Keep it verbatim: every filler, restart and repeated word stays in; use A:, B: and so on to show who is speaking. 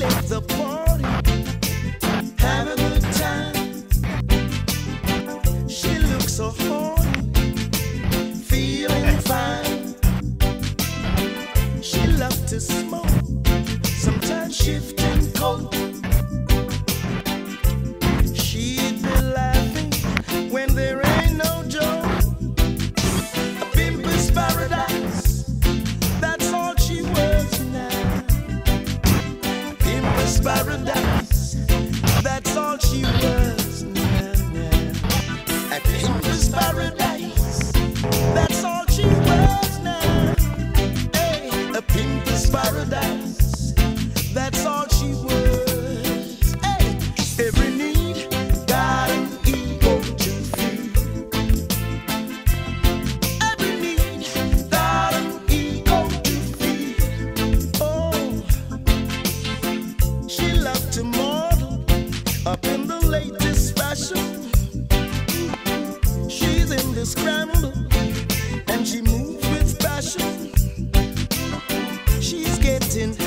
A: left the party, have a good time. She looks so horny, feeling fine. She loved to smoke, sometimes shifting coat. She'd be laughing when there ain't no joke. A pimp's paradise, that's all she was now. Pimp's paradise, that's all she was now. A pimp's paradise, that's all she was now. Hey, a pimp's paradise, that's all she was. Hey, every need got an ego to feed. Every need got an ego to feed. Oh, she loved to model up in the latest fashion. She's in the scramble and she moves with passion. She's getting